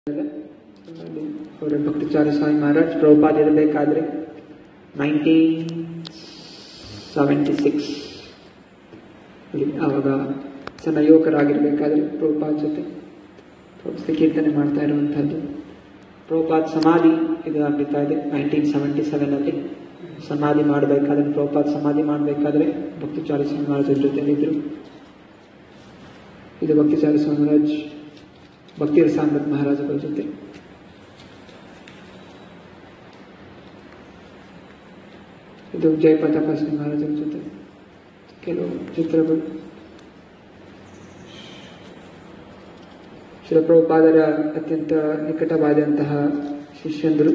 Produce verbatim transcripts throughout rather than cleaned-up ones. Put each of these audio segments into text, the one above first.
और भक्तिचार्य स्वामी महाराज प्रभुपाद ಇರಬೇಕಾದ್ರೆ nineteen seventy six ಆವಾಗ ಸಣ್ಣ ಯುವಕರಾಗಿರಬೇಕಾದ್ರೆ ಪ್ರಭುಪಾದ ಜೊತೆ ಪ್ರಭುಪಾದ ಕೀರ್ತನೆ ಮಾಡ್ತಾ ಇರುವಂಥದ್ದು. ಪ್ರಭುಪಾದ ಸಮಾಧಿ ಇದು ನಡೀತಾ ಇದೆ ನೈನ್ಟೀನ್ ಸೆವೆಂಟಿ ಸೆವೆನ್ ಅಲ್ಲಿ ಸಮಾಧಿ ಮಾಡಬೇಕಾದ್ರೆ ಪ್ರಭುಪಾದ ಸಮಾಧಿ ಮಾಡಬೇಕಾದ್ರೆ ಭಕ್ತಿಚಾರ್ಯ ಸ್ವಾಮಿ ಮಹಾರಾಜರ ಜೊತೆಲಿದ್ರು. ಇದು ಭಕ್ತಿಚಾರ್ಯ ಸ್ವಾಮಿ ಮಹಾರಾಜ್ ಭಕ್ತಿ ರಸಾಮೃತ ಮಹಾರಾಜರ ಜೊತೆ. ಇದು ಜಯಪ್ರತಾಪ ಸಿಂಗ್ ಮಹಾರಾಜರ ಜೊತೆ ಕೆಲವು ಚಿತ್ರಗಳು. ಶ್ರೀ ಪ್ರಭುಪಾದರ ಅತ್ಯಂತ ನಿಕಟವಾದಂತಹ ಶಿಷ್ಯಂದರು.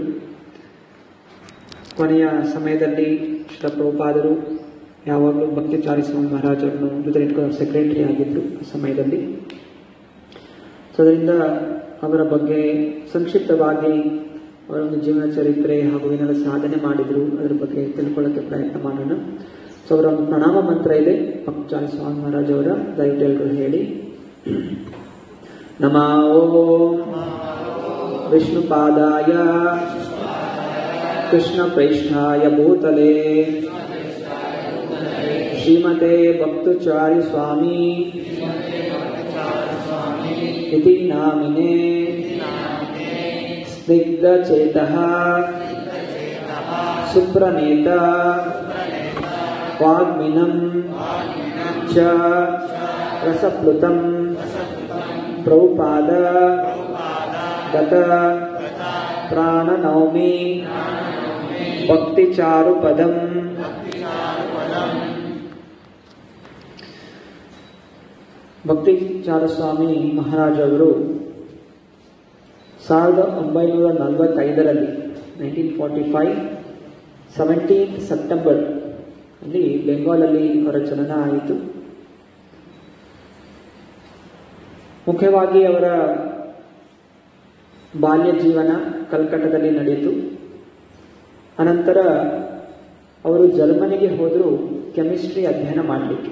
ಕೊನೆಯ ಸಮಯದಲ್ಲಿ ಶ್ರೀ ಪ್ರಭುಪಾದರು ಯಾವಾಗಲೂ ಭಕ್ತಿಚಾರ್ಯ ಸ್ವಾಮಿ ಮಹಾರಾಜರನ್ನು ಜೊತೆ ಇಟ್ಕೊಂಡು ಸೆಕ್ರೆಟರಿ ಆಗಿದ್ರು ಆ ಸಮಯದಲ್ಲಿ. ಸೊ ಅದರಿಂದ ಅವರ ಬಗ್ಗೆ ಸಂಕ್ಷಿಪ್ತವಾಗಿ ಅವರ ಒಂದು ಜೀವನ ಚರಿತ್ರೆ ಹಾಗೂ ಏನೆಲ್ಲ ಸಾಧನೆ ಮಾಡಿದ್ರು ಅದರ ಬಗ್ಗೆ ತಿಳ್ಕೊಳ್ಳೋಕ್ಕೆ ಪ್ರಯತ್ನ ಮಾಡೋಣ. ಸೊ ಅವರ ಒಂದು ಪ್ರಣಾಮ ಮಂತ್ರ ಇದೆ ಭಕ್ತಿಚಾರ್ಯ ಸ್ವಾಮಿ ಮಹಾರಾಜ್ ಅವರ, ದಯವಿಟ್ಟು ಎಲ್ಲರೂ ಹೇಳಿ. ನಮೋ ವಿಷ್ಣುಪಾದಾಯ ಕೃಷ್ಣ ಪ್ರೇಷ್ಠಾಯ ಭೂತಲೆ ಶ್ರೀಮತೆ ಭಕ್ತಿಚಾರ್ಯ ಸ್ವಾಮಿ इति नामिने स्निग्धचेतः सुप्रणेता वाग्मिनं च रसप्लुतं प्रभुपाद गत प्राणनौमि भक्तिचारुपदं. ಭಕ್ತಿಚಾರ್ಯ ಸ್ವಾಮಿ ಮಹಾರಾಜ್ ಅವರು ಸಾವಿರದ ಒಂಬೈನೂರ ನಲವತ್ತೈದರಲ್ಲಿ nineteen forty five seventeen September ಅಲ್ಲಿ ಬೆಂಗಾಲಲ್ಲಿ ಅವರ ಜನನ ಆಯಿತು. ಮುಖ್ಯವಾಗಿ ಅವರ ಬಾಲ್ಯ ಜೀವನ ಕಲ್ಕಟ್ಟದಲ್ಲಿ ನಡೆಯಿತು. ಅನಂತರ ಅವರು ಜರ್ಮನಿಗೆ ಹೋದರು ಕೆಮಿಸ್ಟ್ರಿ ಅಧ್ಯಯನ ಮಾಡಲಿಕ್ಕೆ.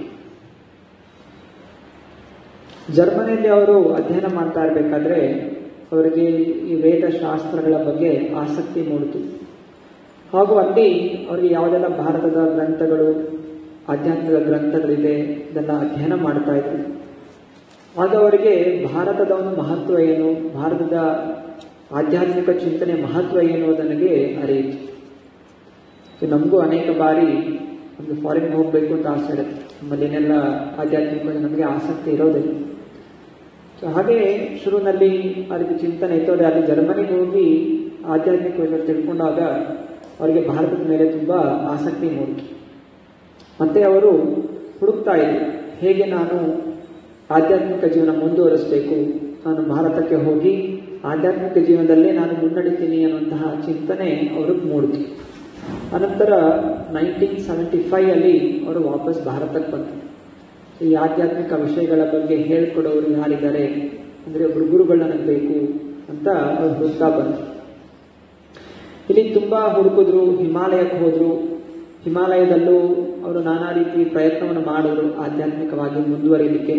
ಜರ್ಮನಿಯಲ್ಲಿ ಅವರು ಅಧ್ಯಯನ ಮಾಡ್ತಾ ಇರಬೇಕಾದ್ರೆ ಅವರಿಗೆ ಈ ವೇದಶಾಸ್ತ್ರಗಳ ಬಗ್ಗೆ ಆಸಕ್ತಿ ಮೂಡಿತು. ಹಾಗೂ ಅಲ್ಲಿ ಅವರಿಗೆ ಯಾವುದೆಲ್ಲ ಭಾರತದ ಗ್ರಂಥಗಳು ಆಧ್ಯಾತ್ಮಿಕ ಗ್ರಂಥಗಳಿದೆ ಇದೆಲ್ಲ ಅಧ್ಯಯನ ಮಾಡ್ತಾ ಇದ್ರು. ಆಗ ಅವರಿಗೆ ಭಾರತದ ಒಂದು ಮಹತ್ವ ಏನು, ಭಾರತದ ಆಧ್ಯಾತ್ಮಿಕ ಚಿಂತನೆ ಮಹತ್ವ ಏನು ನನಗೆ ಅರಿಯಿತು. ನಮಗೂ ಅನೇಕ ಬಾರಿ ಒಂದು ಫಾರಿನ್ ಹೋಗಬೇಕು ಅಂತ ಆಸೆ ಇರುತ್ತೆ. ನಮ್ಮಲ್ಲಿ ಏನೆಲ್ಲ ಆಧ್ಯಾತ್ಮಿಕ ನಮಗೆ ಆಸಕ್ತಿ ಇರೋದಿಲ್ಲ. ಸೊ ಹಾಗೆ ಶುರುವಿನಲ್ಲಿ ಅದಕ್ಕೆ ಚಿಂತನೆ ಇತ್ತು. ಅಲ್ಲಿ ಜರ್ಮನಿಗೆ ಹೋಗಿ ಆಧ್ಯಾತ್ಮಿಕ ವಿಷಯ ತಿಳ್ಕೊಂಡಾಗ ಅವರಿಗೆ ಭಾರತದ ಮೇಲೆ ತುಂಬ ಆಸಕ್ತಿ ಮೂಡಿತು. ಮತ್ತೆ ಅವರು ಹುಡುಕ್ತಾ ಇದ್ರು, ಹೇಗೆ ನಾನು ಆಧ್ಯಾತ್ಮಿಕ ಜೀವನ ಮುಂದುವರಿಸಬೇಕು, ನಾನು ಭಾರತಕ್ಕೆ ಹೋಗಿ ಆಧ್ಯಾತ್ಮಿಕ ಜೀವನದಲ್ಲೇ ನಾನು ಮುನ್ನಡಿತೀನಿ ಅನ್ನುವಂತಹ ಚಿಂತನೆ ಅವ್ರಿಗೆ ಮೂಡಿತು. ಅನಂತರ ನೈನ್ಟೀನ್ ಸೆವೆಂಟಿ ಫೈವ್ ಅಲ್ಲಿ ಅವರು ವಾಪಸ್ ಭಾರತಕ್ಕೆ ಬಂದರು. ಈ ಆಧ್ಯಾತ್ಮಿಕ ವಿಷಯಗಳ ಬಗ್ಗೆ ಹೇಳ್ಕೊಡೋರು ಯಾರಿದ್ದಾರೆ ಅಂದರೆ ಒಬ್ಬರು ಗುರುಗಳು ನನಗೆ ಬೇಕು ಅಂತ ಅವ್ರು ಹುಡುಕ್ತಾ ಬಂದರು. ಇಲ್ಲಿ ತುಂಬ ಹುಡುಕಿದ್ರು, ಹಿಮಾಲಯಕ್ಕೆ ಹೋದರು. ಹಿಮಾಲಯದಲ್ಲೂ ಅವರು ನಾನಾ ರೀತಿ ಪ್ರಯತ್ನವನ್ನು ಮಾಡಿದ್ರು ಆಧ್ಯಾತ್ಮಿಕವಾಗಿ ಮುಂದುವರಿಲಿಕ್ಕೆ,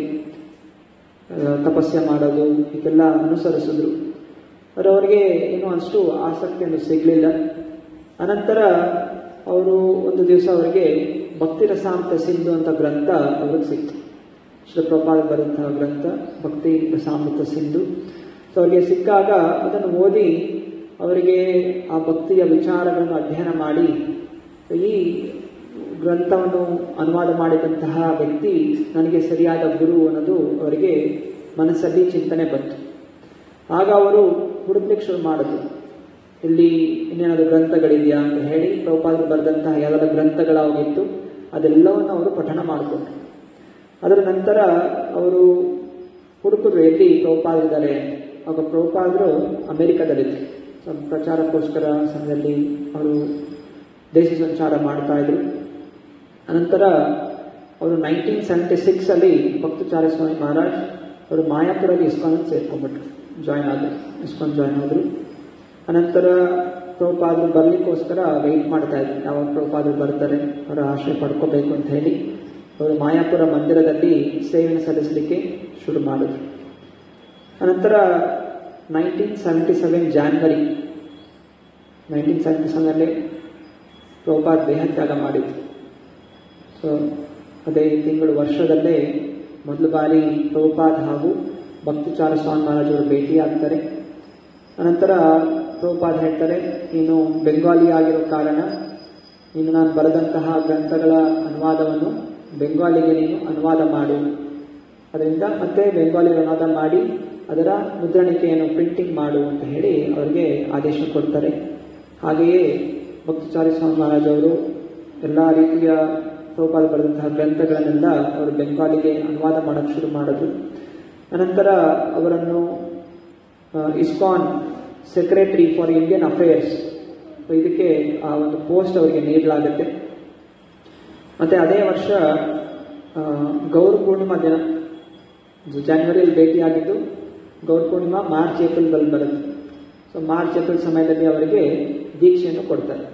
ತಪಸ್ಯ ಮಾಡೋದು ಇದೆಲ್ಲ ಅನುಸರಿಸಿದ್ರು. ಆದರೆ ಅವರಿಗೆ ಏನೂ ಅಷ್ಟು ಆಸಕ್ತಿಯನ್ನು ಸಿಗಲಿಲ್ಲ. ಅನಂತರ ಅವರು ಒಂದು ದಿವಸ ಅವರಿಗೆ ಭಕ್ತಿ ರಸಾಮೃತ ಸಿಂಧು ಅಂತ ಗ್ರಂಥ ಅವ್ರಿಗೆ ಸಿಕ್ತು. ಶ್ರೀ ಪ್ರಭುಪಾದ ಬರೆದಂತಹ ಗ್ರಂಥ ಭಕ್ತಿ ರಸಾಮೃತ ಸಿಂಧು. ಸೊ ಅವರಿಗೆ ಸಿಕ್ಕಾಗ ಅದನ್ನು ಓದಿ ಅವರಿಗೆ ಆ ಭಕ್ತಿಯ ವಿಚಾರಗಳನ್ನು ಅಧ್ಯಯನ ಮಾಡಿ ಈ ಗ್ರಂಥವನ್ನು ಅನುವಾದ ಮಾಡಿದಂತಹ ವ್ಯಕ್ತಿ ನನಗೆ ಸರಿಯಾದ ಗುರು ಅನ್ನೋದು ಅವರಿಗೆ ಮನಸ್ಸಲ್ಲಿ ಚಿಂತನೆ ಬಂತು. ಆಗ ಅವರು ಹುಡುಕ್ಲಿಕ್ಕೆ ಶುರು ಮಾಡಿದ್ರು, ಇಲ್ಲಿ ಇನ್ನೇನಾದರೂ ಗ್ರಂಥಗಳಿದೆಯಾ ಅಂತ ಹೇಳಿ ಪ್ರಭುಪಾದರು ಬರೆದಂತಹ ಯಾವ್ದಾರ ಗ್ರಂಥಗಳಾಗಿತ್ತು ಅದೆಲ್ಲವನ್ನು ಅವರು ಪಠಣ ಮಾಡಿಕೊಂಡ್ರು. ಅದರ ನಂತರ ಅವರು ಹುಡುಕಿದ್ರು ಎಲ್ಲಿ ಪ್ರಭುಪಾದರಿದ್ದಾರೆ. ಆಗ ಪ್ರಭುಪಾದರು ಅಮೆರಿಕದಲ್ಲಿದ್ದರು. ಪ್ರಚಾರಕ್ಕೋಸ್ಕರ ಸಮಯದಲ್ಲಿ ಅವರು ದೇಶ ಸಂಚಾರ ಮಾಡ್ತಾ ಇದ್ರು. ಅನಂತರ ಅವರು ನೈನ್ಟೀನ್ ಸೆವೆಂಟಿ ಸಿಕ್ಸ್ ಅಲ್ಲಿ ಭಕ್ತಿಚಾರ್ಯ ಸ್ವಾಮಿ ಮಹಾರಾಜ್ ಅವರು ಮಾಯಾಪುರಲ್ಲಿ ಇಸ್ಕಾನ್ ಸೇರ್ಕೊಂಡ್ಬಿಟ್ರು, ಜಾಯ್ನ್ ಆದರು, ಇಸ್ಕಾನ್ ಜಾಯ್ನ್ ಆದರು. ಅನಂತರ ಪ್ರಭುಪಾದರು ಬರಲಿಕ್ಕೋಸ್ಕರ ವೆಯ್ಟ್ ಮಾಡ್ತಾ ಇದ್ರು, ಯಾವಾಗ ಪ್ರಭುಪಾದರು ಬರ್ತಾರೆ ಅವರ ಆಶ್ರಯ ಪಡ್ಕೋಬೇಕು ಅಂತ ಹೇಳಿ ಅವರು ಮಾಯಾಪುರ ಮಂದಿರದಲ್ಲಿ ಸೇವೆಯನ್ನು ಸಲ್ಲಿಸಲಿಕ್ಕೆ ಶುರು ಮಾಡಿದ್ರು. ಅನಂತರ nineteen seventy seven January nineteen seventy ಸೆವೆನಲ್ಲಿ ಪ್ರಭುಪಾದ ದೇಹತ್ಯಾಗ ಮಾಡಿದ್ರು. ಸೊ ಅದೇ ತಿಂಗಳು ವರ್ಷದಲ್ಲೇ ಮೊದಲು ಬಾರಿ ಪ್ರಭುಪಾದ ಹಾಗೂ ಭಕ್ತಿಚಾರ ಸ್ವಾಮಿ ಮಹಾರಾಜರು ಭೇಟಿಯಾಗ್ತಾರೆ. ಅನಂತರ ಪ್ರಭುಪಾದ ಹೇಳ್ತಾರೆ, ನೀನು ಬೆಂಗಾಲಿ ಆಗಿರೋ ಕಾರಣ ನೀನು ನಾನು ಬರೆದಂತಹ ಗ್ರಂಥಗಳ ಅನುವಾದವನ್ನು ಬೆಂಗಾಲಿಗೆ ನೀನು ಅನುವಾದ ಮಾಡು, ಅದರಿಂದ ಮತ್ತೆ ಬೆಂಗಾಲಿ ಅನುವಾದ ಮಾಡಿ ಅದರ ಮುದ್ರಣಿಕೆಯನ್ನು ಪ್ರಿಂಟಿಂಗ್ ಮಾಡು ಅಂತ ಹೇಳಿ ಅವರಿಗೆ ಆದೇಶ ಕೊಡ್ತಾರೆ. ಹಾಗೆಯೇ ಭಕ್ತಿಚಾರಿ ಸ್ವಾಮಿ ಮಹಾರಾಜವರು ಎಲ್ಲ ರೀತಿಯ ಪ್ರಭುಪಾದ ಬರೆದಂತಹ ಗ್ರಂಥಗಳನ್ನೆಲ್ಲ ಅವರು ಬೆಂಗಾಲಿಗೆ ಅನುವಾದ ಮಾಡೋಕ್ಕೆ ಶುರು ಮಾಡಿದ್ರು. ಅನಂತರ ಅವರನ್ನು ISKCON secretary for Indian affairs ಇದಕ್ಕೆ ಆ ಒಂದು ಪೋಸ್ಟ್ ಅವರಿಗೆ ನೀಡಲಾಗುತ್ತೆ. ಮತ್ತೆ ಅದೇ ವರ್ಷ ಗೌರ ಪೂರ್ಣಿಮಾ ದಿನ, ಜಾನ್ವರಿಯಲ್ಲಿ ಭೇಟಿಯಾಗಿದ್ದು ಗೌರ ಪೂರ್ಣಿಮಾ ಮಾರ್ಚ್ ಏಪ್ರಿಲ್ದಲ್ಲಿ ಬರುತ್ತೆ. ಸೊ ಮಾರ್ಚ್ ಏಪ್ರಿಲ್ ಸಮಯದಲ್ಲಿ ಅವರಿಗೆ ದೀಕ್ಷೆಯನ್ನು ಕೊಡ್ತಾರೆ.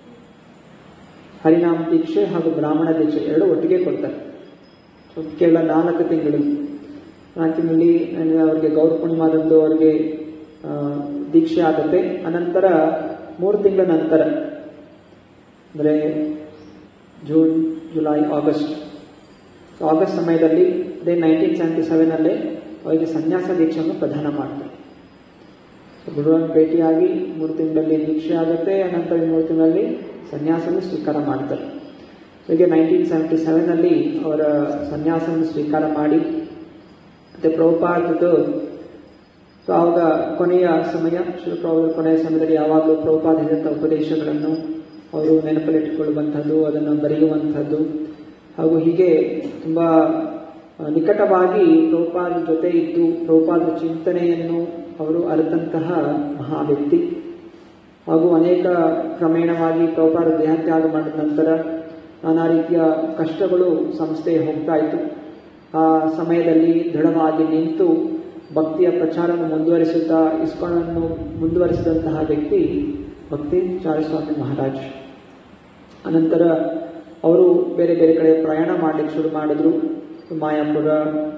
ಹರಿನಾಮ ದೀಕ್ಷೆ ಹಾಗೂ ಬ್ರಾಹ್ಮಣ ದೀಕ್ಷೆ ಎರಡು ಒಟ್ಟಿಗೆ ಕೊಡ್ತಾರೆ. ಸೊ ಕೇವಲ ನಾಲ್ಕು ತಿಂಗಳು ನಾಲ್ಕು ತಿಂಗಳಲ್ಲಿ ಅವರಿಗೆ ಗೌರ ಪೂರ್ಣಿಮಾದಂದು ಅವರಿಗೆ ದೀಕ್ಷೆ ಆಗುತ್ತೆ. ಅನಂತರ ಮೂರು ತಿಂಗಳ ನಂತರ ಅಂದರೆ ಜೂನ್, ಜುಲೈ, ಆಗಸ್ಟ್ ಆಗಸ್ಟ್ ಸಮಯದಲ್ಲಿ ಅದೇ ನೈನ್ಟೀನ್ ಸೆವೆಂಟಿ ಸೆವೆನಲ್ಲೇ ಅವರಿಗೆ ಸನ್ಯಾಸ ದೀಕ್ಷೆಯನ್ನು ಪ್ರದಾನ ಮಾಡ್ತಾರೆ. ಗುರುವನ್ನು ಭೇಟಿಯಾಗಿ ಮೂರು ತಿಂಗಳಲ್ಲಿ ದೀಕ್ಷೆ ಆಗುತ್ತೆ. ಅನಂತರ ಮೂರು ತಿಂಗಳಲ್ಲಿ ಸನ್ಯಾಸವನ್ನು ಸ್ವೀಕಾರ ಮಾಡ್ತಾರೆ. ಹೀಗೆ ನೈನ್ಟೀನ್ ಸೆವೆಂಟಿ ಸೆವೆನಲ್ಲಿ ಅವರ ಸನ್ಯಾಸವನ್ನು ಸ್ವೀಕಾರ ಮಾಡಿ ಮತ್ತು ಪ್ರಭುಪಾದದ್ದು ಸೊ ಆವಾಗ ಕೊನೆಯ ಸಮಯ ಶಿವಪ್ರಭುಪಾದರ ಕೊನೆಯ ಸಮಯದಲ್ಲಿ ಯಾವಾಗಲೂ ಪ್ರಭುಪಾದ ಹೇಳಿದಂಥ ಉಪದೇಶಗಳನ್ನು ಅವರು ನೆನಪಲ್ಲಿಟ್ಟುಕೊಳ್ಳುವಂಥದ್ದು, ಅದನ್ನು ಬರೆಯುವಂಥದ್ದು ಹಾಗೂ ಹೀಗೆ ತುಂಬ ನಿಕಟವಾಗಿ ಪ್ರಭುಪಾದರ ಜೊತೆ ಇದ್ದು ಪ್ರಭುಪಾದರ ಚಿಂತನೆಯನ್ನು ಅವರು ಅರಿತಂತಹ ಮಹಾ ವ್ಯಕ್ತಿ. ಹಾಗೂ ಅನೇಕ ಕ್ರಮೇಣವಾಗಿ ಪ್ರಭುಪಾದ ದೇಹತ್ಯಾಗ ಮಾಡಿದ ನಂತರ ನಾನಾ ರೀತಿಯ ಕಷ್ಟಗಳು ಸಂಸ್ಥೆಗೆ ಹೋಗ್ತಾ ಇತ್ತು. ಆ ಸಮಯದಲ್ಲಿ ದೃಢವಾಗಿ ನಿಂತು ಭಕ್ತಿಯ ಪ್ರಚಾರವನ್ನು ಮುಂದುವರಿಸುತ್ತಾ ಇಸ್ಕಾನನ್ನು ಮುಂದುವರಿಸಿದಂತಹ ವ್ಯಕ್ತಿ ಭಕ್ತಿ ಚಾರಸ್ವಾಮಿ ಮಹಾರಾಜ್. ಅನಂತರ ಅವರು ಬೇರೆ ಬೇರೆ ಕಡೆ ಪ್ರಯಾಣ ಮಾಡಲಿಕ್ಕೆ ಶುರು ಮಾಡಿದ್ರು, ಮಾಯಾಪುರ.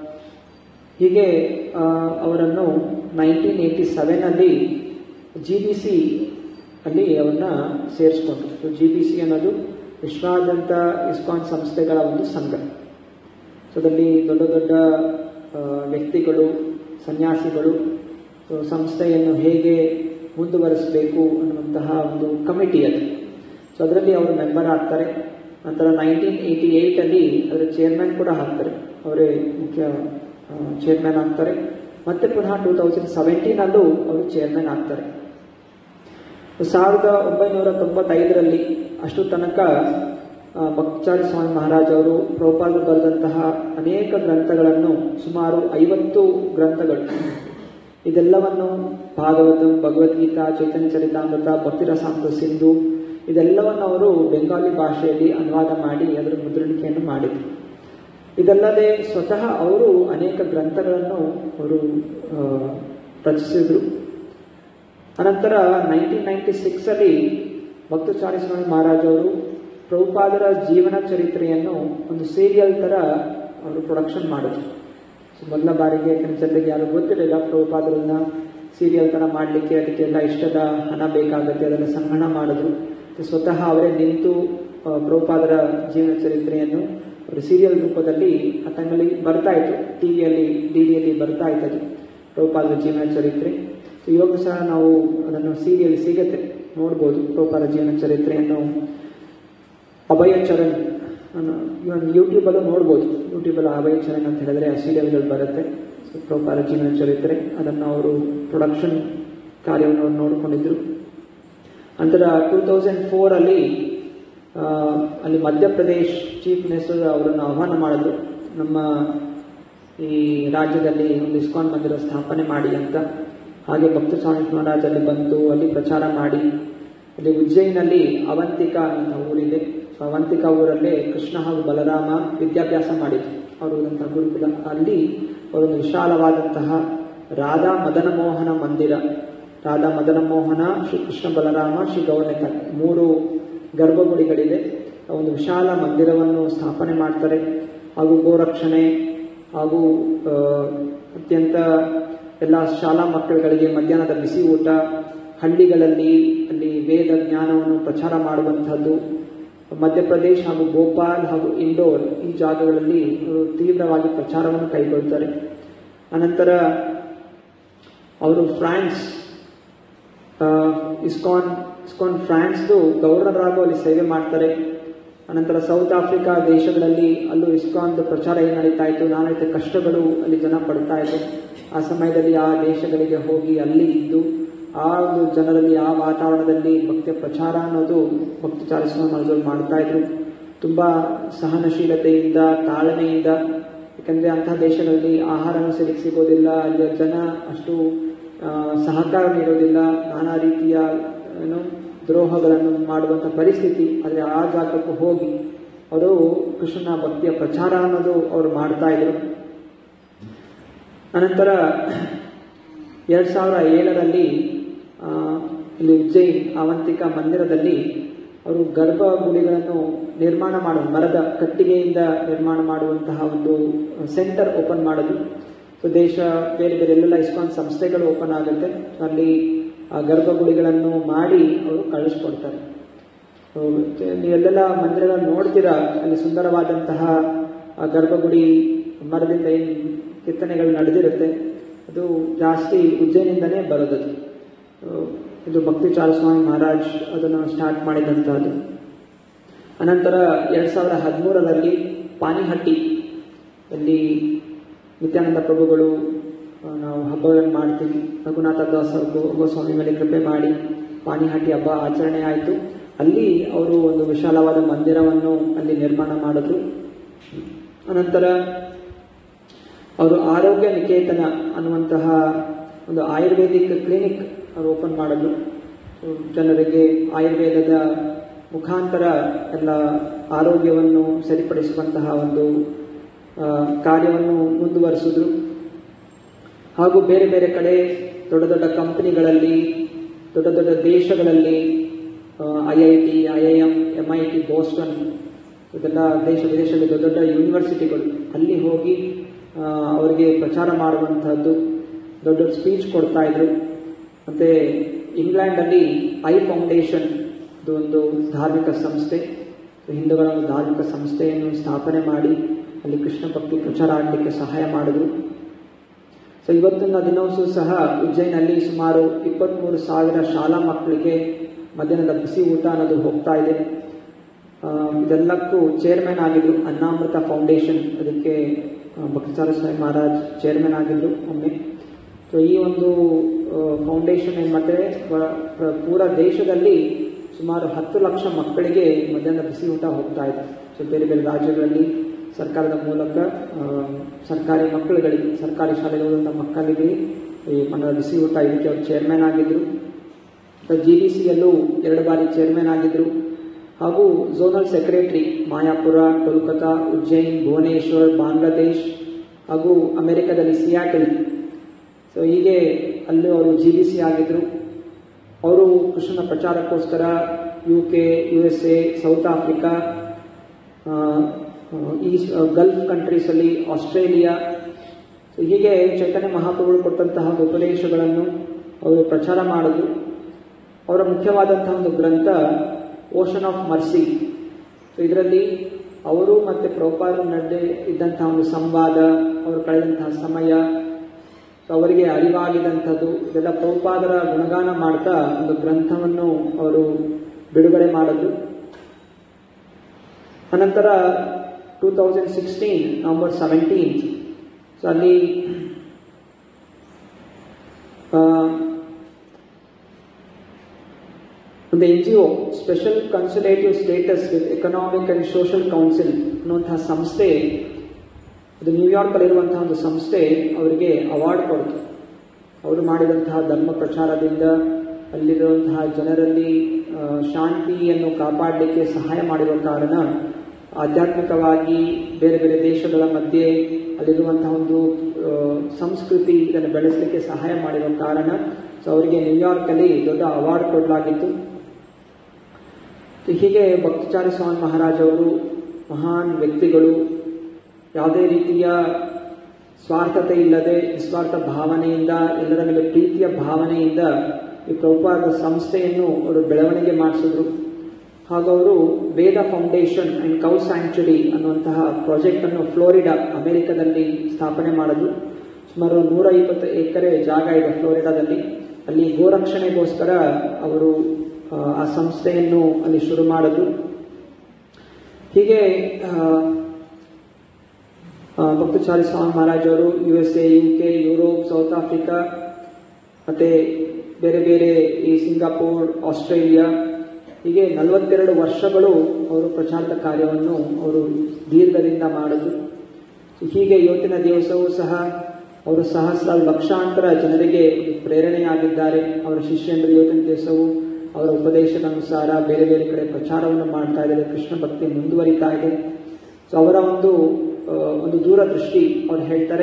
ಹೀಗೆ ಅವರನ್ನು ನೈನ್ಟೀನ್ ಏಯ್ಟಿ ಸೆವೆನಲ್ಲಿ ಜಿ ಬಿ ಸಿ ಅಲ್ಲಿ ಅವನ್ನ ಸೇರಿಸ್ಕೊಂಡ್ರು. ಜಿ ಬಿ ಸಿ ಅನ್ನೋದು ವಿಶ್ವಾದ್ಯಂತ ಇಸ್ಕಾನ್ ಸಂಸ್ಥೆಗಳ ಒಂದು ಸಂಘ. ಸೊ ಅದರಲ್ಲಿ ದೊಡ್ಡ ದೊಡ್ಡ ವ್ಯಕ್ತಿಗಳು, ಸನ್ಯಾಸಿಗಳು ಸಂಸ್ಥೆಯನ್ನು ಹೇಗೆ ಮುಂದುವರಿಸಬೇಕು ಅನ್ನುವಂತಹ ಒಂದು ಕಮಿಟಿ ಅದು. ಸೊ ಅದರಲ್ಲಿ ಅವರು ಮೆಂಬರ್ ಆಗ್ತಾರೆ. ನಂತರ ನೈನ್ಟೀನ್ ಏಯ್ಟಿ ಏಯ್ಟಲ್ಲಿ ಅದರ ಚೇರ್ಮನ್ ಕೂಡ ಆಗ್ತಾರೆ, ಅವರೇ ಮುಖ್ಯ ಚೇರ್ಮನ್ ಆಗ್ತಾರೆ. ಮತ್ತೆ ಪುನಃ ಟೂ ತೌಸಂಡ್ ಸೆವೆಂಟೀನಲ್ಲೂ ಅವರು ಚೇರ್ಮನ್ ಆಗ್ತಾರೆ. ಸಾವಿರದ ಒಂಬೈನೂರ ತೊಂಬತ್ತೈದರಲ್ಲಿ ಅಷ್ಟು ತನಕ ಭಕ್ತಿಚಾರಿ ಸ್ವಾಮಿ ಮಹಾರಾಜ್ ಅವರು ಪ್ರಭುಪಾದರು ಬರೆದಂತಹ ಅನೇಕ ಗ್ರಂಥಗಳನ್ನು, ಸುಮಾರು ಐವತ್ತು ಗ್ರಂಥಗಳು, ಇದೆಲ್ಲವನ್ನು ಭಾಗವತ, ಭಗವದ್ಗೀತಾ, ಚೈತನ್ಯ ಚರಿತಾಮೃತ, ಭಕ್ತಿರಸಾಮೃತ ಸಿಂಧು ಇದೆಲ್ಲವನ್ನು ಅವರು ಬೆಂಗಾಲಿ ಭಾಷೆಯಲ್ಲಿ ಅನುವಾದ ಮಾಡಿ ಅದರ ಮುದ್ರಣಿಕೆಯನ್ನು ಮಾಡಿದರು. ಇದಲ್ಲದೆ ಸ್ವತಃ ಅವರು ಅನೇಕ ಗ್ರಂಥಗಳನ್ನು ಅವರು ರಚಿಸಿದರು. ಅನಂತರ ನೈನ್ಟೀನ್ ನೈನ್ಟಿ ಸಿಕ್ಸ್ ಅಲ್ಲಿ ಭಕ್ತಿಚಾರಿ ಸ್ವಾಮಿ ಮಹಾರಾಜ್ ಅವರು ಪ್ರಭುಪಾದರ ಜೀವನ ಚರಿತ್ರೆಯನ್ನು ಒಂದು ಸೀರಿಯಲ್ ತರ ಅವರು ಪ್ರೊಡಕ್ಷನ್ ಮಾಡಿದ್ರು. ಸೊ ಮೊದಲ ಬಾರಿಗೆ ಜನರಿಗೆ ಯಾರು ಗೊತ್ತಿರಲಿಲ್ಲ ಪ್ರಭುಪಾದರನ್ನ ಸೀರಿಯಲ್ ತರ ಮಾಡಲಿಕ್ಕೆ, ಅದಕ್ಕೆಲ್ಲ ಇಷ್ಟದ ಹಣ ಬೇಕಾಗುತ್ತೆ, ಅದೆಲ್ಲ ಸಂಗ್ರಹಣ ಮಾಡಿದ್ರು. ಸ್ವತಃ ಅವರೇ ನಿಂತು ಪ್ರಭುಪಾದರ ಜೀವನ ಚರಿತ್ರೆಯನ್ನು ಅವರು ಸೀರಿಯಲ್ ರೂಪದಲ್ಲಿ ಆ ಟೈಮಲ್ಲಿ ಬರ್ತಾ ಇತ್ತು, ಟಿವಿಯಲ್ಲಿ ಡಿ ಡಿಯಲ್ಲಿ ಬರ್ತಾ ಇತ್ತು ಪ್ರಭುಪಾದರ ಜೀವನ ಚರಿತ್ರೆ. ಸೊ ಇವಾಗ ಸಹ ನಾವು ಅದನ್ನು ಸೀರಿಯಲ್ ಸಿಗುತ್ತೆ, ನೋಡ್ಬೋದು ಪ್ರಭುಪಾದರ ಜೀವನ ಚರಿತ್ರೆಯನ್ನು. ಅಭಯ ಚರಣ್ ಇವನ್ ಯೂಟ್ಯೂಬಲ್ಲೂ ನೋಡ್ಬೋದು, ಯೂಟ್ಯೂಬಲ್ಲಿ ಅಭಯ ಚರಣ್ ಅಂತ ಹೇಳಿದ್ರೆ ಆ ಸೀರಿಯಲ್ಗಳು ಬರುತ್ತೆ. ಸೊ ಪ್ರಭುಪಾದರ ಜೀವನ ಚರಿತ್ರೆ ಅದನ್ನು ಅವರು ಪ್ರೊಡಕ್ಷನ್ ಕಾರ್ಯವನ್ನು ಅವರು ನೋಡಿಕೊಂಡಿದ್ರು. ನಂತರ ಟೂ ತೌಸಂಡ್ ಫೋರ್ ಅಲ್ಲಿ ಅಲ್ಲಿ ಮಧ್ಯಪ್ರದೇಶ್ ಚೀಫ್ ಮಿನಿಸ್ಟರ್ ಅವರನ್ನು ಆಹ್ವಾನ ಮಾಡಿದ್ರು, ನಮ್ಮ ಈ ರಾಜ್ಯದಲ್ಲಿ ಒಂದು ಇಸ್ಕಾನ್ ಮಂದಿರ ಸ್ಥಾಪನೆ ಮಾಡಿ ಅಂತ. ಹಾಗೆ ಭಕ್ತ ಸ್ವಾಮಿ ಮಹಾರಾಜ್ ಅಲ್ಲಿ ಬಂದು ಅಲ್ಲಿ ಪ್ರಚಾರ ಮಾಡಿ, ಅಲ್ಲಿ ಉಜ್ಜಯಿನಲ್ಲಿ ಅವಂತಿಕಾ ಅಂತ ಊರಿದೆ. ಅವಂತಿಕಾ ಊರಲ್ಲೇ ಕೃಷ್ಣ ಹಾಗೂ ಬಲರಾಮ ವಿದ್ಯಾಭ್ಯಾಸ ಮಾಡಿದ್ರು, ಅವರಂತಹ ಗುರುಕುಲ. ಅಲ್ಲಿ ಅವರೊಂದು ವಿಶಾಲವಾದಂತಹ ರಾಧಾ ಮದನ ಮೋಹನ ಮಂದಿರ, ರಾಧಾ ಮದನ ಮೋಹನ, ಶ್ರೀ ಕೃಷ್ಣ ಬಲರಾಮ, ಶ್ರೀ ಗೌರನೇತ ಮೂರು ಗರ್ಭಗುಡಿಗಳಿದೆ. ಒಂದು ವಿಶಾಲ ಮಂದಿರವನ್ನು ಸ್ಥಾಪನೆ ಮಾಡ್ತಾರೆ. ಹಾಗೂ ಗೋರಕ್ಷಣೆ ಹಾಗೂ ಅತ್ಯಂತ ಎಲ್ಲ ಶಾಲಾ ಮಕ್ಕಳುಗಳಿಗೆ ಮಧ್ಯಾಹ್ನದ ಬಿಸಿ ಊಟ, ಹಳ್ಳಿಗಳಲ್ಲಿ ಅಲ್ಲಿ ವೇದ ಜ್ಞಾನವನ್ನು ಪ್ರಚಾರ ಮಾಡುವಂತಹದ್ದು. ಮಧ್ಯಪ್ರದೇಶ ಹಾಗೂ ಭೋಪಾಲ್ ಹಾಗೂ ಇಂದೋರ್ ಈ ಜಾಗಗಳಲ್ಲಿ ಅವರು ತೀವ್ರವಾಗಿ ಪ್ರಚಾರವನ್ನು ಕೈಗೊಳ್ತಾರೆ. ಅನಂತರ ಅವರು ಫ್ರಾನ್ಸ್ ಇಸ್ಕಾನ್ ಇಸ್ಕಾನ್ ಫ್ರಾನ್ಸ್ದು ಗವರ್ನರಾಗೂ ಅಲ್ಲಿ ಸೇವೆ ಮಾಡ್ತಾರೆ. ಅನಂತರ ಸೌತ್ ಆಫ್ರಿಕಾ ದೇಶಗಳಲ್ಲಿ ಅಲ್ಲೂ ಇಸ್ಕಾನ್ದು ಪ್ರಚಾರ ಏನು ನಡೀತಾ ಇತ್ತು, ನಾನಾ ರೀತಿಯ ಕಷ್ಟಗಳು ಅಲ್ಲಿ ಜನ ಪಡ್ತಾ ಇದ್ರು. ಆ ಸಮಯದಲ್ಲಿ ಆ ದೇಶಗಳಿಗೆ ಹೋಗಿ ಅಲ್ಲಿ ಇದ್ದು ಆ ಒಂದು ಜನರಲ್ಲಿ ಆ ವಾತಾವರಣದಲ್ಲಿ ಭಕ್ತಿಯ ಪ್ರಚಾರ ಅನ್ನೋದು ಭಕ್ತಿ ಚಾರಿಸ್ವಾಮಿ ಮಾಡ್ತಾ ಇದ್ರು. ತುಂಬ ಸಹನಶೀಲತೆಯಿಂದ, ತಾಳ್ಮೆಯಿಂದ, ಯಾಕಂದರೆ ಅಂತಹ ದೇಶಗಳಲ್ಲಿ ಆಹಾರನೂ ಸರಿಯಾಗಿ ಸಿಗೋದಿಲ್ಲ, ಅಲ್ಲಿಯ ಜನ ಅಷ್ಟು ಸಹಕಾರ ನೀಡೋದಿಲ್ಲ, ನಾನಾ ರೀತಿಯ ಏನು ದ್ರೋಹಗಳನ್ನು ಮಾಡುವಂಥ ಪರಿಸ್ಥಿತಿ. ಆದರೆ ಆ ಜಾಗಕ್ಕೂ ಹೋಗಿ ಅವರು ಕೃಷ್ಣನ ಭಕ್ತಿಯ ಪ್ರಚಾರ ಅನ್ನೋದು ಅವರು ಮಾಡ್ತಾ ಇದ್ರು. ಅನಂತರ ಎರಡು ಸಾವಿರ ಏಳರಲ್ಲಿ ಇಲ್ಲಿ ಉಜ್ಜಯಿನ್ ಅವಂತಿಕಾ ಮಂದಿರದಲ್ಲಿ ಅವರು ಗರ್ಭಗುಡಿಗಳನ್ನು ನಿರ್ಮಾಣ ಮಾಡುವ ಮರದ ಕಟ್ಟಿಗೆಯಿಂದ ನಿರ್ಮಾಣ ಮಾಡುವಂತಹ ಒಂದು ಸೆಂಟರ್ ಓಪನ್ ಮಾಡೋದು. ಸೊ ದೇಶ ಬೇರೆ ಬೇರೆ ಎಲ್ಲೆಲ್ಲ ಇಸ್ಕಾನ್ ಸಂಸ್ಥೆಗಳು ಓಪನ್ ಆಗುತ್ತೆ, ಅಲ್ಲಿ ಆ ಗರ್ಭಗುಡಿಗಳನ್ನು ಮಾಡಿ ಅವರು ಕಳಿಸ್ಕೊಡ್ತಾರೆ. ನೀವೆಲ್ಲೆಲ್ಲ ಮಂದಿರಗಳನ್ನು ನೋಡ್ತೀರಾ, ಅಲ್ಲಿ ಸುಂದರವಾದಂತಹ ಗರ್ಭಗುಡಿ ಮರದಿಂದ ಏನು ಕೆತ್ತನೆಗಳು ನಡೆದಿರುತ್ತೆ, ಅದು ಜಾಸ್ತಿ ಉಜ್ಜಯಿನಿಂದನೇ ಬರೋದದು. ಇದು ಭಕ್ತಿ ಚಾರುಸ್ವಾಮಿ ಮಹಾರಾಜ್ ಅದನ್ನು ಸ್ಟಾರ್ಟ್ ಮಾಡಿದಂತಹದ್ದು. ಅನಂತರ ಎರಡು ಸಾವಿರದ ಹದಿಮೂರರಲ್ಲಿ ಪಾನಿಹಟ್ಟಿ ಅಲ್ಲಿ ನಿತ್ಯಾನಂದ ಪ್ರಭುಗಳು ನಾವು ಹಬ್ಬಗಳನ್ನು ಮಾಡ್ತೀವಿ, ರಘುನಾಥ ದಾಸ್ ಅವ್ರಿಗೂ ಸ್ವಾಮಿ ಮೇಲೆ ಕೃಪೆ ಮಾಡಿ ಪಾನಿಹಟ್ಟಿ ಹಬ್ಬ ಆಚರಣೆ ಆಯಿತು. ಅಲ್ಲಿ ಅವರು ಒಂದು ವಿಶಾಲವಾದ ಮಂದಿರವನ್ನು ಅಲ್ಲಿ ನಿರ್ಮಾಣ ಮಾಡಿದ್ರು. ಅನಂತರ ಅವರು ಆರೋಗ್ಯ ನಿಕೇತನ ಅನ್ನುವಂತಹ ಒಂದು ಆಯುರ್ವೇದಿಕ್ ಕ್ಲಿನಿಕ್ ಅವರು ಓಪನ್ ಮಾಡಿದ್ರು. ಜನರಿಗೆ ಆಯುರ್ವೇದದ ಮುಖಾಂತರ ಎಲ್ಲ ಆರೋಗ್ಯವನ್ನು ಸರಿಪಡಿಸುವಂತಹ ಒಂದು ಕಾರ್ಯವನ್ನು ಮುಂದುವರಿಸಿದ್ರು. ಹಾಗೂ ಬೇರೆ ಬೇರೆ ಕಡೆ ದೊಡ್ಡ ದೊಡ್ಡ ಕಂಪನಿಗಳಲ್ಲಿ, ದೊಡ್ಡ ದೊಡ್ಡ ದೇಶಗಳಲ್ಲಿ, I I T, I I M, M I T, Boston, ಇದೆಲ್ಲ ದೇಶ ವಿದೇಶದಲ್ಲಿ ದೊಡ್ಡ ದೊಡ್ಡ ಯೂನಿವರ್ಸಿಟಿಗಳು, ಅಲ್ಲಿ ಹೋಗಿ ಅವರಿಗೆ ಪ್ರಚಾರ ಮಾಡುವಂತಹದ್ದು, ದೊಡ್ಡ ದೊಡ್ಡ ಸ್ಪೀಚ್ ಕೊಡ್ತಾ ಇದ್ರು. ಮತ್ತು ಇಂಗ್ಲೆಂಡಲ್ಲಿ ಐ ಫೌಂಡೇಶನ್ ಇದು ಒಂದು ಧಾರ್ಮಿಕ ಸಂಸ್ಥೆ, ಹಿಂದೂಗಳ ಒಂದು ಧಾರ್ಮಿಕ ಸಂಸ್ಥೆಯನ್ನು ಸ್ಥಾಪನೆ ಮಾಡಿ ಅಲ್ಲಿ ಕೃಷ್ಣ ಭಕ್ತಿ ಪ್ರಚಾರ ಆಗಲಿಕ್ಕೆ ಸಹಾಯ ಮಾಡಿದ್ರು. ಸೊ ಇವತ್ತಿನ ದಿನವೂ ಸಹ ಉಜ್ಜಯಿನಲ್ಲಿ ಸುಮಾರು ಇಪ್ಪತ್ತ್ಮೂರು ಸಾವಿರ ಶಾಲಾ ಮಕ್ಕಳಿಗೆ ಮಧ್ಯಾಹ್ನದ ಬಿಸಿ ಊಟ ಅನ್ನೋದು ಹೋಗ್ತಾ ಇದೆ. ಇದೆಲ್ಲಕ್ಕೂ ಚೇರ್ಮನ್ ಆಗಿದ್ರು ಅನ್ನಾಮೃತ ಫೌಂಡೇಶನ್, ಅದಕ್ಕೆ ಭಕ್ತಿ ಚಾರುಸ್ವಾಮಿ ಮಹಾರಾಜ್ ಚೇರ್ಮನ್ ಆಗಿದ್ರು ಒಮ್ಮೆ. ಸೊ ಈ ಒಂದು ಫೌಂಡೇಶನ್ ಏನು ಮಾಡ್ತಾರೆ, ಪೂರ ದೇಶದಲ್ಲಿ ಸುಮಾರು ಹತ್ತು ಲಕ್ಷ ಮಕ್ಕಳಿಗೆ ಮಧ್ಯಾಹ್ನ ಬಿಸಿ ಊಟ ಹೋಗ್ತಾ ಇದೆ. ಸೊ ಬೇರೆ ಬೇರೆ ರಾಜ್ಯಗಳಲ್ಲಿ ಸರ್ಕಾರದ ಮೂಲಕ ಸರ್ಕಾರಿ ಮಕ್ಕಳುಗಳಿಗೆ, ಸರ್ಕಾರಿ ಶಾಲೆಗಳಿಂದ ಮಕ್ಕಳಿಗೆ ಈ ಮಧ್ಯಾಹ್ನ ಬಿಸಿ ಊಟ, ಇದಕ್ಕೆ ಅವರು ಚೇರ್ಮನ್ ಆಗಿದ್ದರು. ಜಿ ಡಿ ಸಿಯಲ್ಲೂ ಎರಡು ಬಾರಿ ಚೇರ್ಮನ್ ಆಗಿದ್ದರು. ಹಾಗೂ ಝೋನಲ್ ಸೆಕ್ರೆಟರಿ ಮಾಯಾಪುರ, ಕೋಲ್ಕತಾ, ಉಜ್ಜಯಿನ್, ಭುವನೇಶ್ವರ್, ಬಾಂಗ್ಲಾದೇಶ್ ಹಾಗೂ ಅಮೆರಿಕದಲ್ಲಿ ಸಿಯಾಟಲ್. ಸೊ ಹೀಗೆ ಅಲ್ಲೂ ಅವರು ಜಿ ಡಿ ಸಿ ಆಗಿದ್ದರು. ಅವರು ಕೃಷ್ಣನ ಪ್ರಚಾರಕ್ಕೋಸ್ಕರ U K, U S A, South Africa, ಈ ಗಲ್ಫ್ ಕಂಟ್ರೀಸಲ್ಲಿ, ಆಸ್ಟ್ರೇಲಿಯಾ, ಸೊ ಹೀಗೆ ಚೈತನ್ಯ ಮಹಾಪ್ರಭುಗಳು ಕೊಟ್ಟಂತಹ ಉಪದೇಶಗಳನ್ನು ಅವರು ಪ್ರಚಾರ ಮಾಡಿದ್ರು. ಅವರ ಮುಖ್ಯವಾದಂತಹ ಒಂದು ಗ್ರಂಥ ಓಷನ್ ಆಫ್ ಮರ್ಸಿ. ಸೊ ಇದರಲ್ಲಿ ಅವರು ಮತ್ತು ಪ್ರಭುಪಾದರ ನಡುವೆ ಇದ್ದಂತಹ ಒಂದು ಸಂವಾದ, ಅವರು ಕಳೆದಂತಹ ಸಮಯ, ಸೊ ಅವರಿಗೆ ಅರಿವಾಗಿದಂಥದ್ದು, ಇದೆಲ್ಲ ಪ್ರಭುಪಾದರ ಗುಣಗಾನ ಮಾಡ್ತಾ ಒಂದು ಗ್ರಂಥವನ್ನು ಅವರು ಬಿಡುಗಡೆ ಮಾಡಿದ್ರು. ಅನಂತರ two thousand sixteen November seventeen so ಅಲ್ಲಿ ಒಂದು N G O special consultative status with economic and social council ಅನ್ನುವಂತಹ ಸಂಸ್ಥೆ, ಅದು ನ್ಯೂಯಾರ್ಕಲ್ಲಿರುವಂತಹ ಒಂದು ಸಂಸ್ಥೆ ಅವರಿಗೆ ಅವಾರ್ಡ್ ಕೊಡ್ತು. ಅವರು ಮಾಡಿದಂತಹ ಧರ್ಮ ಪ್ರಚಾರದಿಂದ ಅಲ್ಲಿರುವಂತಹ ಜನರಲ್ಲಿ ಶಾಂತಿಯನ್ನು ಕಾಪಾಡಲಿಕ್ಕೆ ಸಹಾಯ ಮಾಡಿರುವ ಕಾರಣ, ಆಧ್ಯಾತ್ಮಿಕವಾಗಿ ಬೇರೆ ಬೇರೆ ದೇಶಗಳ ಮಧ್ಯೆ ಅಲ್ಲಿರುವಂತಹ ಒಂದು ಸಂಸ್ಕೃತಿ ಇದನ್ನು ಬೆಳೆಸಲಿಕ್ಕೆ ಸಹಾಯ ಮಾಡಿರುವ ಕಾರಣ ಸೊ ಅವರಿಗೆ ನ್ಯೂಯಾರ್ಕಲ್ಲಿ ದೊಡ್ಡ ಅವಾರ್ಡ್ ಕೊಡಲಾಗಿತ್ತು. ಹೀಗೆ ಭಕ್ತಿ ಚಾರುಸ್ವಾಮಿ ಮಹಾರಾಜ್ ಅವರು ಮಹಾನ್ ವ್ಯಕ್ತಿಗಳು, ಯಾವುದೇ ರೀತಿಯ ಸ್ವಾರ್ಥತೆ ಇಲ್ಲದೆ ನಿಸ್ವಾರ್ಥ ಭಾವನೆಯಿಂದ ಎಲ್ಲರ ಮೇಲೆ ಪ್ರೀತಿಯ ಭಾವನೆಯಿಂದ ಈ ಪ್ರಭುಪಾದ ಸಂಸ್ಥೆಯನ್ನು ಅವರು ಬೆಳವಣಿಗೆ ಮಾಡಿಸಿದ್ರು. ಹಾಗೂ ಅವರು Veda foundation and cow sanctuary ಅನ್ನುವಂತಹ ಪ್ರಾಜೆಕ್ಟ್ ಅನ್ನು ಫ್ಲೋರಿಡಾ ಅಮೆರಿಕದಲ್ಲಿ ಸ್ಥಾಪನೆ ಮಾಡಿದ್ರು. ಸುಮಾರು ನೂರ ಇಪ್ಪತ್ತು ಎಕರೆ ಜಾಗ ಇದೆ ಫ್ಲೋರಿಡಾದಲ್ಲಿ. ಅಲ್ಲಿ ಗೋರಕ್ಷಣೆಗೋಸ್ಕರ ಅವರು ಆ ಸಂಸ್ಥೆಯನ್ನು ಅಲ್ಲಿ ಶುರು ಮಾಡಿದ್ರು. ಹೀಗೆ ಭಕ್ತಚಾರಿ ಸ್ವಾಮಿ ಮಹಾರಾಜ್ ಅವರು U S A, U K, Europe, South Africa ಮತ್ತೆ ಬೇರೆ ಬೇರೆ ಈ ಸಿಂಗಾಪುರ್, ಆಸ್ಟ್ರೇಲಿಯಾ ಹೀಗೆ ನಲವತ್ತೆರಡು ವರ್ಷಗಳು ಅವರು ಪ್ರಚಾರದ ಕಾರ್ಯವನ್ನು ಅವರು ದೀರ್ಘದಿಂದ ಮಾಡಿದ್ರು. ಹೀಗೆ ಇವತ್ತಿನ ದಿವಸವೂ ಸಹ ಅವರು ಸಹಸ್ರ ಲಕ್ಷಾಂತರ ಜನರಿಗೆ ಪ್ರೇರಣೆಯಾಗಿದ್ದಾರೆ. ಅವರ ಶಿಷ್ಯಂದರು ಇವತ್ತಿನ ದಿವಸವೂ ಅವರ ಉಪದೇಶದ ಅನುಸಾರ ಬೇರೆ ಬೇರೆ ಕಡೆ ಪ್ರಚಾರವನ್ನು ಮಾಡ್ತಾ ಇದ್ದಾರೆ. ಕೃಷ್ಣ ಭಕ್ತಿ ಮುಂದುವರಿತಾ ಇದೆ. ಸೊ ಅವರ ಒಂದು ಒಂದು ದೂರದೃಷ್ಟಿ ಅವ್ರು ಹೇಳ್ತಾರೆ,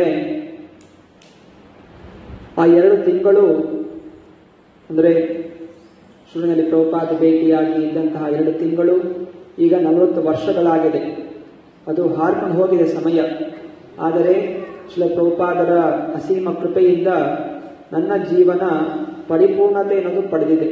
ಆ ಎರಡು ತಿಂಗಳು ಅಂದರೆ ಶುರುವಿನಲ್ಲಿ ಪ್ರಭುಪಾದ ಭೇಟಿಯಾಗಿ ಇದ್ದಂತಹ ಎರಡು ತಿಂಗಳು ಈಗ ನಲವತ್ತು ವರ್ಷಗಳಾಗಿದೆ. ಅದು ಹಾರ್ಕೊಂಡು ಹೋಗಿದೆ ಸಮಯ. ಆದರೆ ಶ್ರೀಲ ಪ್ರಭುಪಾದರ ಅಸೀಮ ಕೃಪೆಯಿಂದ ನನ್ನ ಜೀವನ ಪರಿಪೂರ್ಣತೆ ಅನ್ನೋದು ಪಡೆದಿದೆ.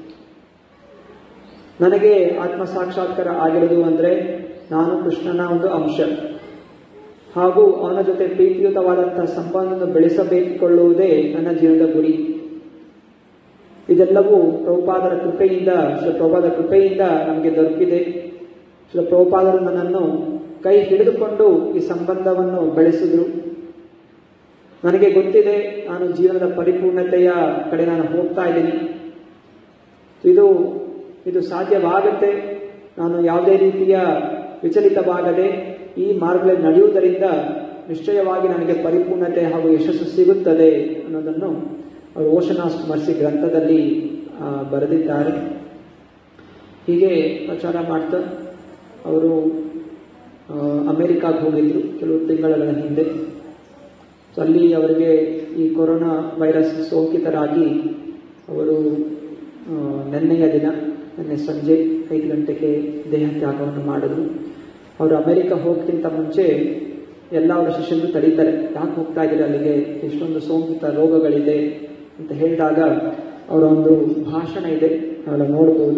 ನನಗೆ ಆತ್ಮ ಸಾಕ್ಷಾತ್ಕಾರ ಆಗಿರೋದು ಅಂದರೆ ನಾನು ಕೃಷ್ಣನ ಒಂದು ಅಂಶ ಹಾಗೂ ಅವನ ಜೊತೆ ಪ್ರೀತಿಯುತವಾದಂತಹ ಸಂಬಂಧವನ್ನು ಬೆಳೆಸಬೇಕಿಕೊಳ್ಳುವುದೇ ನನ್ನ ಜೀವನದ ಗುರಿ. ಇದೆಲ್ಲವೂ ಪ್ರಭುಪಾದರ ಕೃಪೆಯಿಂದ ಶ್ರೀ ಪ್ರಭುಪಾದರ ಕೃಪೆಯಿಂದ ನಮಗೆ ದೊರಕಿದೆ. ಶ್ರೀ ಪ್ರಭುಪಾದರು ನನ್ನನ್ನು ಕೈ ಹಿಡಿದುಕೊಂಡು ಈ ಸಂಬಂಧವನ್ನು ಬೆಳೆಸಿದ್ರು. ನನಗೆ ಗೊತ್ತಿದೆ ನಾನು ಜೀವನದ ಪರಿಪೂರ್ಣತೆಯ ಕಡೆ ನಾನು ಹೋಗ್ತಾ ಇದ್ದೀನಿ. ಇದು ಇದು ಸಾಧ್ಯವಾಗುತ್ತೆ. ನಾನು ಯಾವುದೇ ರೀತಿಯ ವಿಚಲಿತವಾಗದೆ ಈ ಮಾರ್ಗದಲ್ಲಿ ನಡೆಯುವುದರಿಂದ ನಿಶ್ಚಯವಾಗಿ ನನಗೆ ಪರಿಪೂರ್ಣತೆ ಹಾಗೂ ಯಶಸ್ಸು ಸಿಗುತ್ತದೆ ಅನ್ನೋದನ್ನು ಅವರು ಓಶನಾಸ್ ಮರ್ಸಿ ಗ್ರಂಥದಲ್ಲಿ ಬರೆದಿದ್ದಾರೆ. ಹೀಗೆ ಪ್ರಚಾರ ಮಾಡ್ತಾ ಅವರು ಅಮೆರಿಕಾಗೆ ಹೋಗಿದ್ರು ಕೆಲವು ತಿಂಗಳ ಹಿಂದೆ. ಸೊ ಅಲ್ಲಿ ಅವರಿಗೆ ಈ ಕೊರೋನಾ ವೈರಸ್ ಸೋಂಕಿತರಾಗಿ ಅವರು ನೆನ್ನೆಯ ದಿನ ನಿನ್ನೆ ಸಂಜೆ ಐದು ಗಂಟೆಗೆ ದೇಹ ತ್ಯಾಗವನ್ನು ಮಾಡಿದ್ರು. ಅವರು ಅಮೆರಿಕ ಹೋಗ್ತಿಂತ ಮುಂಚೆ ಎಲ್ಲ ಅವರ ಶಿಷ್ಯರು ತಡೀತಾರೆ, ಯಾಕೆ ಹೋಗ್ತಾ ಇದ್ದಾರೆ ಅಲ್ಲಿಗೆ, ಎಷ್ಟೊಂದು ಸೋಂಕಿತ ರೋಗಗಳಿದೆ ಅಂತ ಹೇಳಿದಾಗ ಅವರ ಒಂದು ಭಾಷಣ ಇದೆ, ಅದನ್ನು ನೋಡ್ಬೋದು.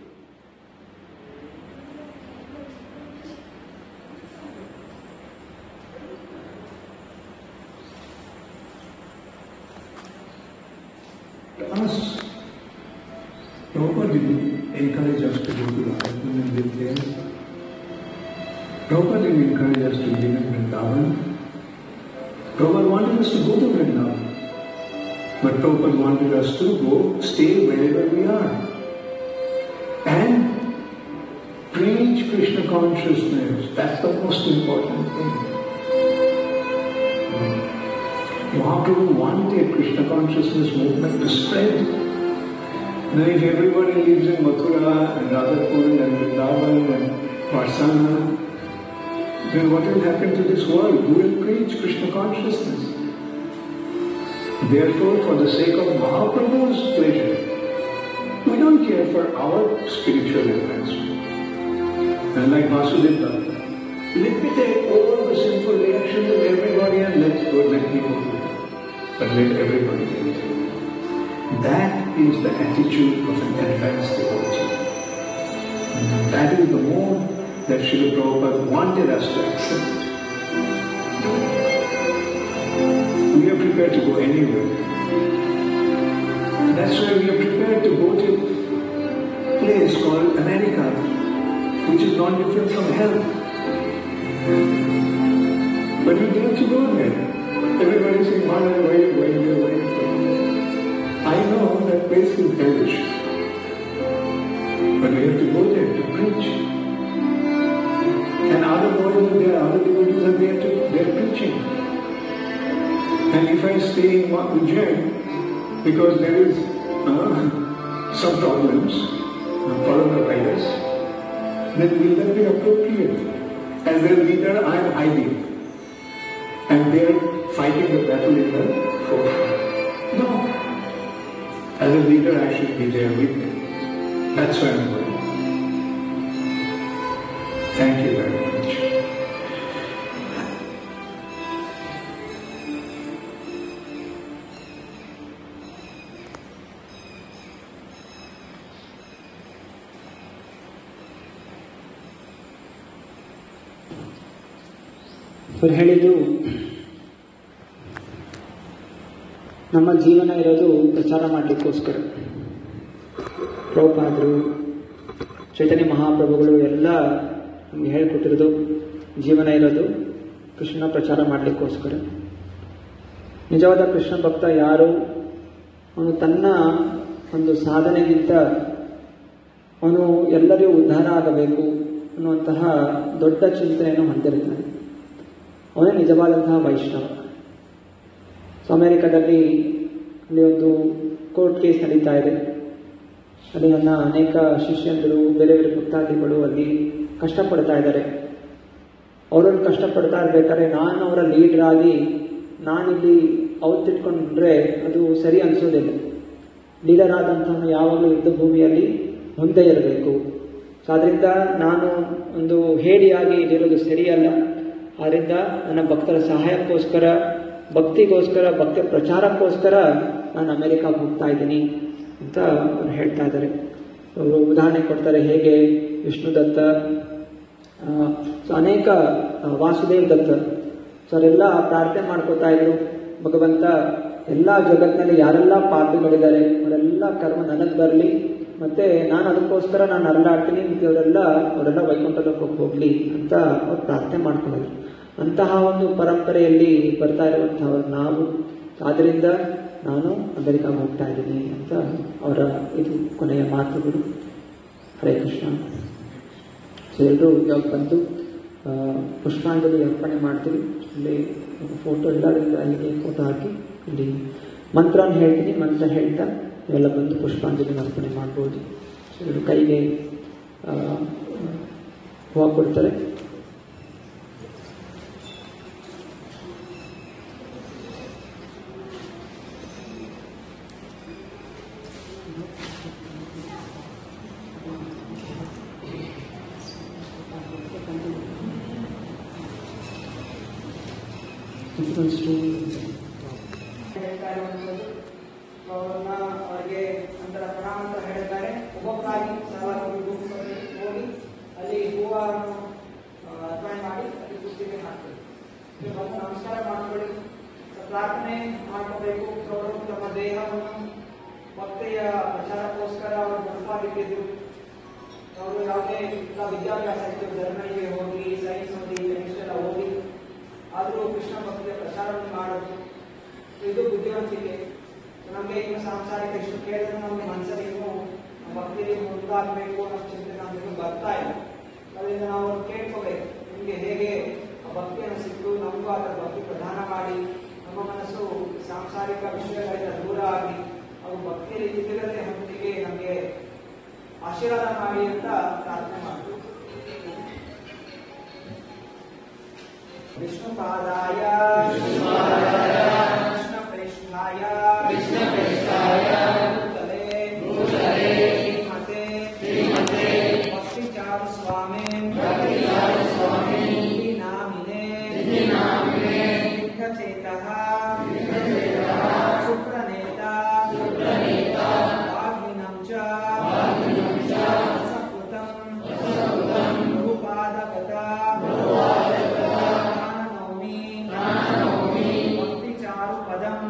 Prabhupada didn't encourage us to go to the husband and live there. Prabhupada didn't encourage us to live in Vrindavan. Prabhupada wanted us to go to Vrindavan. But Prabhupada wanted us to go, stay wherever we are. And preach Krishna consciousness. That's the most important thing. Mahaprabhu wanted Krishna consciousness movement to spread. Now if everybody lives in Mathura and Radhapur and Vrindavan and Varsana, then what will happen to this world? Who will preach Krishna consciousness? Therefore, for the sake of Mahaprabhu's pleasure, we don't care for our spiritual advancement. And like Vasudeva, let me take all the sinful reactions of everybody and let's go, let people do it. But let everybody do it. That is the attitude of an advanced devotee. And that is the mode that Srila Prabhupada wanted us to accept. We are prepared to go anywhere. That's why we are prepared to go to a place called America, which is not different from hell. But we dare to go there. Everybody is saying, why are you going there? Why are you going there? I know that place is hellish. But we have to go there to preach. And other boys are there, other devotees are there to, they are preaching. And if I stay in Ujjain, because there is uh, some problems, uh, coronavirus, then will that be appropriate? As their leader, I am hiding. And they are fighting the battle in the forefront. No. As a leader, I should be there with them. That's why I'm going. Thank you very much. ಅವ್ರು ಹೇಳಿದ್ದು, ನಮ್ಮ ಜೀವನ ಇರೋದು ಪ್ರಚಾರ ಮಾಡಲಿಕ್ಕೋಸ್ಕರ. ಪ್ರಭುಪಾದರು, ಚೈತನ್ಯ ಮಹಾಪ್ರಭುಗಳು ಎಲ್ಲ ನಮಗೆ ಹೇಳಿಕೊಟ್ಟಿರೋದು ಜೀವನ ಇರೋದು ಕೃಷ್ಣ ಪ್ರಚಾರ ಮಾಡಲಿಕ್ಕೋಸ್ಕರ. ನಿಜವಾದ ಕೃಷ್ಣ ಭಕ್ತ ಯಾರು? ಅವನು ತನ್ನ ಒಂದು ಸಾಧನೆಗಿಂತ ಅವನು ಎಲ್ಲರಿಗೂ ಉದ್ಧಾರ ಆಗಬೇಕು ಅನ್ನುವಂತಹ ದೊಡ್ಡ ಚಿಂತನೆಯನ್ನು ಹೊಂದಿರುತ್ತಾನೆ. ಅವನೇ ನಿಜವಾದಂತಹ ವೈಷ್ಣವ. ಸೊ ಅಮೆರಿಕದಲ್ಲಿ ಅಲ್ಲಿ ಒಂದು ಕೋರ್ಟ್ ಕೇಸ್ ನಡೀತಾ ಇದೆ. ಅಲ್ಲಿ ನನ್ನ ಅನೇಕ ಶಿಷ್ಯಂದರು, ಬೇರೆ ಬೇರೆ ಭಕ್ತಾದಿಗಳು ಅಲ್ಲಿ ಕಷ್ಟಪಡ್ತಾ ಇದ್ದಾರೆ. ಅವರನ್ನು ಕಷ್ಟಪಡ್ತಾ ಇರ್ಬೇಕಾದ್ರೆ ನಾನು ಅವರ ಲೀಡರ್ ಆಗಿ ನಾನಿಲ್ಲಿ ಅವತ್ತಿಟ್ಕೊಂಡ್ರೆ ಅದು ಸರಿ ಅನಿಸೋದಿಲ್ಲ. ಲೀಡರ್ ಆದಂಥವನು ಯಾವಾಗಲೂ ಯುದ್ಧ ಭೂಮಿಯಲ್ಲಿ ಮುಂದೆ ಇರಬೇಕು. ಆದ್ದರಿಂದ ನಾನು ಒಂದು ಹೇಡಿಯಾಗಿ ಇಲ್ಲಿರೋದು ಸರಿಯಲ್ಲ. ಆದ್ದರಿಂದ ನನ್ನ ಭಕ್ತರ ಸಹಾಯಕ್ಕೋಸ್ಕರ, ಭಕ್ತಿಗೋಸ್ಕರ, ಭಕ್ತಿಯ ಪ್ರಚಾರಕ್ಕೋಸ್ಕರ ನಾನು ಅಮೆರಿಕಾಗೆ ಹೋಗ್ತಾ ಇದ್ದೀನಿ ಅಂತ ಅವ್ರು ಹೇಳ್ತಾ ಇದ್ದಾರೆ. ಅವರು ಉದಾಹರಣೆ ಕೊಡ್ತಾರೆ, ಹೇಗೆ ವಿಷ್ಣು ದತ್ತ, ಸೊ ಅನೇಕ ವಾಸುದೇವ್ ದತ್ತ, ಸೊ ಅವರೆಲ್ಲ ಪ್ರಾರ್ಥನೆ ಮಾಡ್ಕೋತಾ ಇದ್ರು, ಭಗವಂತ ಎಲ್ಲ ಜಗತ್ತಿನಲ್ಲಿ ಯಾರೆಲ್ಲ ಪಾಪಿಗಳಿದ್ದಾರೆ ಅವರೆಲ್ಲ ಕರ್ಮ ನನಗೆ ಬರಲಿ, ಮತ್ತೆ ನಾನು ಅದಕ್ಕೋಸ್ಕರ ನಾನು ಅರಳಾಡ್ತೀನಿ, ಮತ್ತು ಅವರೆಲ್ಲ ಅವರೆಲ್ಲ ವೈಕುಂಠಕ್ಕೆ ಹೋಗ್ಲಿ ಅಂತ ಅವ್ರು ಪ್ರಾರ್ಥನೆ ಮಾಡ್ಕೊಂಡಿದ್ರು. ಅಂತಹ ಒಂದು ಪರಂಪರೆಯಲ್ಲಿ ಬರ್ತಾ ಇರುವಂಥವ್ರು ನಾವು. ಆದ್ದರಿಂದ ನಾನು ಅಮೆರಿಕಾಗೆ ಹೋಗ್ತಾ ಇದ್ದೀನಿ ಅಂತ ಅವರ ಇದು ಕೊನೆಯ ಮಾತುಗಳು. ಹರೇ ಕೃಷ್ಣ. ಸೊ ಎಲ್ಲರೂ ಇವಾಗ ಬಂದು ಪುಷ್ಪಾಂಜಲಿ ಅರ್ಪಣೆ ಮಾಡ್ತೀವಿ. ಇಲ್ಲಿ ಫೋಟೋ ಇಲ್ಲದ್ರಿಂದ ಅಲ್ಲಿಗೆ ಫೋಟೋ ಹಾಕಿ ಇಲ್ಲಿ ಮಂತ್ರನ ಹೇಳ್ತೀನಿ. ಮಂತ್ರ ಹೇಳ್ತಾ ಇವೆಲ್ಲ ಬಂದು ಪುಷ್ಪಾಂಜಲಿ ಅರ್ಪಣೆ ಮಾಡ್ಬೋದು. ಸೊ ಇವರು ಕೈಗೆ ಹೂವು ಕೊಡ್ತಾರೆ. ಅವ್ರನ್ನ ಅವರಿಗೆ ನಂತರ ಪ್ರಣಾಮ ಹೇಳಿದ್ದಾರೆ. ಒಬ್ಬೊಬ್ಬರಾಗಿ ಸಲವಾಗಿ ಹೋಗಿ ಅಲ್ಲಿ ಹೂವನ್ನು ಅರ್ಪಣೆ ಮಾಡಿ ಅಲ್ಲಿ ಪುಷ್ಟಿಗೆ ಹಾಕ್ತಾರೆ. ನಮಸ್ಕಾರ ಮಾಡ್ಕೊಳ್ಳಿ, ಪ್ರಾರ್ಥನೆ ಮಾಡ್ಕೋಬೇಕು. ಅವರು ತಮ್ಮ ದೇಹವನ್ನು ಭಕ್ತಿಯ ಪ್ರಚಾರಕ್ಕೋಸ್ಕರ ಅವರು ಮುಡುಪಾಗಿಟ್ಟಿದ್ರು. ಅವರು ಯಾವುದೇ ವಿದ್ಯಾಭ್ಯಾಸ ಇತ್ತು, ಜರ್ಮನಿಗೆ ಹೋಗಿ ಸೈನ್ಸ್ ಓದಿ ಕೆಮಿಸ್ಟ್ರಿ ಎಲ್ಲ ಓದಿ, ಆದರೂ ಕೃಷ್ಣ ಭಕ್ತಿಯ ಪ್ರಚಾರವನ್ನು ಮಾಡೋದು ಇದು ಬುದ್ಧಿವಂತಿಕೆ. ನಮಗೆ ಇನ್ನು ಸಾಂಸಾರಿಕ ಎಷ್ಟು ಕೇಳಿದ್ರೆ ನಮಗೆ ಮನಸ್ಸಲ್ಲಿ ಇನ್ನೂ ಭಕ್ತಿಯಲ್ಲಿ ಮುಂದಾಗಬೇಕು ಅನ್ನೋ ಚಿಂತೆ ನಮಗೆ ಬರ್ತಾ ಇಲ್ಲ. ಅದರಿಂದ ನಾವು ಕೇಳ್ಕೋಬೇಕು, ನಿಮಗೆ ಹೇಗೆ ಭಕ್ತಿಯನ್ನು ಸಿಕ್ಕು, ನಮಗೂ ಅದರ ಭಕ್ತಿ ಪ್ರಧಾನ ಮಾಡಿ ನಮ್ಮ ಮನಸ್ಸು ಸಾಂಸಾರಿಕ ವಿಷಯಗಳಿಂದ ದೂರ ಆಗಿ ಅವು ಭಕ್ತಿಯಲ್ಲಿ ಚಿತ್ರಗತೆ ಹೊತ್ತಿಗೆ ನಮಗೆ ಆಶೀರ್ವಾದ ಮಾಡಿ ಅಂತ ಪ್ರಾರ್ಥನೆ ಮಾಡ್ತೀವಿ. ವಿಷ್ಣುಪಾದಾಯ ಕೃಷ್ಣಪ್ರೇಷ್ಠಾಯ ಭೂತಲೇ ಶ್ರೀಮತೆ ಭಕ್ತಿಚಾರು ಸ್ವಾಮಿ ನಾಮಿನೇ ಸಿದ್ಧಚೇತಃ ಸುಪ್ರನೇತಾ ವಾಗ್ಮಿನಂ ಚ ಸಕೃತಂ ಬಹುಪಾದಗತ ಭಕ್ತಿಚಾರು ಪದಂ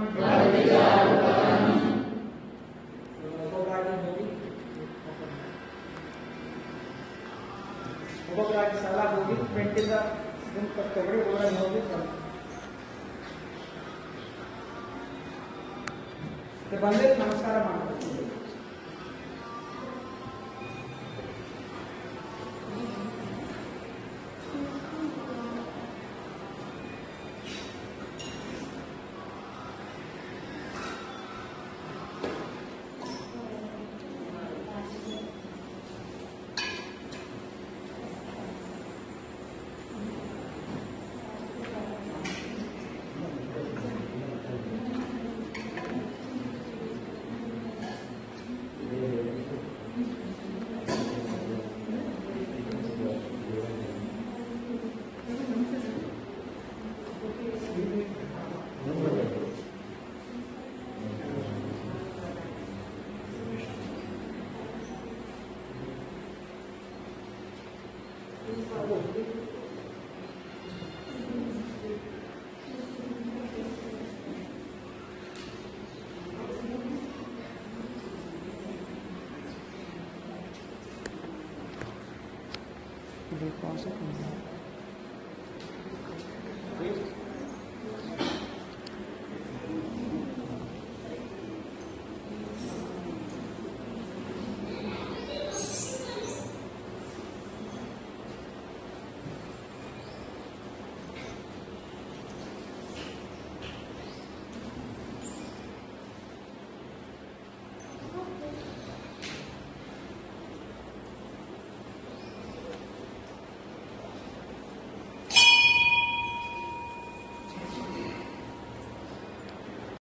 ಒಬ್ಬೊಬ್ಬರಾಗಿ ಸಲ ಹೋಗಿ ಪೆಂಟಿಂದ ತಗೊಳ್ಳಿ, ಊರಲ್ಲಿ ಹೋಗಿ ಬಂದೇ ನಮಸ್ಕಾರ ಮಾಡಬೇಕು. ये कौन सा